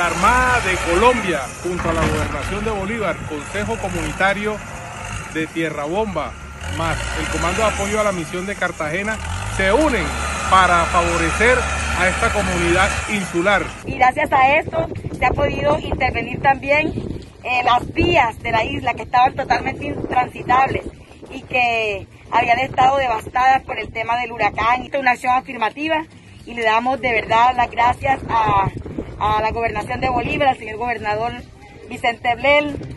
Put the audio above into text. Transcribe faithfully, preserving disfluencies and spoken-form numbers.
La Armada de Colombia, junto a la Gobernación de Bolívar, Consejo Comunitario de Tierra Bomba, más el Comando de Apoyo a la Misión de Cartagena, se unen para favorecer a esta comunidad insular. Y gracias a esto se ha podido intervenir también eh, las vías de la isla que estaban totalmente intransitables y que habían estado devastadas por el tema del huracán. Esta es una acción afirmativa y le damos de verdad las gracias a, a la Gobernación de Bolívar, al señor gobernador Vicente Blel,